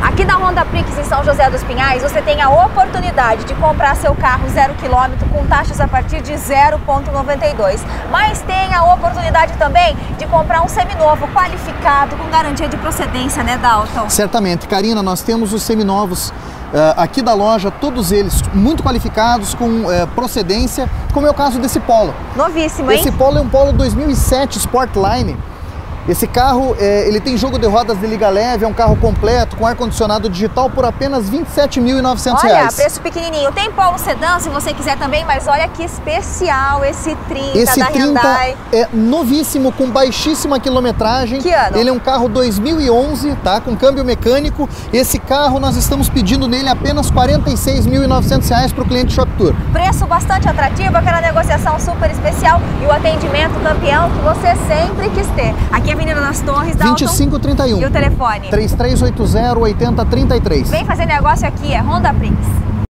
Aqui na Honda Prix em São José dos Pinhais, você tem a oportunidade de comprar seu carro 0 km com taxas a partir de 0,92. Mas tem a oportunidade também de comprar um seminovo qualificado com garantia de procedência, né, Dalton? Certamente. Karina, nós temos os seminovos aqui da loja, todos eles muito qualificados, com procedência, como é o caso desse Polo. Novíssimo, hein? Esse Polo é um Polo 2007 Sportline. Esse carro, ele tem jogo de rodas de liga leve, é um carro completo, com ar-condicionado digital por apenas R$ 27.900. Olha, preço pequenininho. Tem Polo sedã, se você quiser também, mas olha que especial esse 30 esse da 30 Hyundai. É novíssimo, com baixíssima quilometragem. Que ano? Ele é um carro 2011, tá? Com câmbio mecânico. Esse carro nós estamos pedindo nele apenas R$ 46.900 para o cliente Shop Tour. Preço bastante atrativo, aquela negociação super especial e o atendimento campeão que você sempre quis ter. Aqui Avenida das Torres, Dalton. 2531. E o telefone? 3380-8033. Vem fazer negócio aqui, é Honda Prix.